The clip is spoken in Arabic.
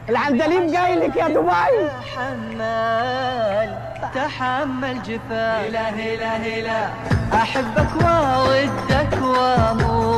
العندليب جاي لك يا دبي. تحمل جفاف. هلا هلا هلا، أحبك وأودك وأموت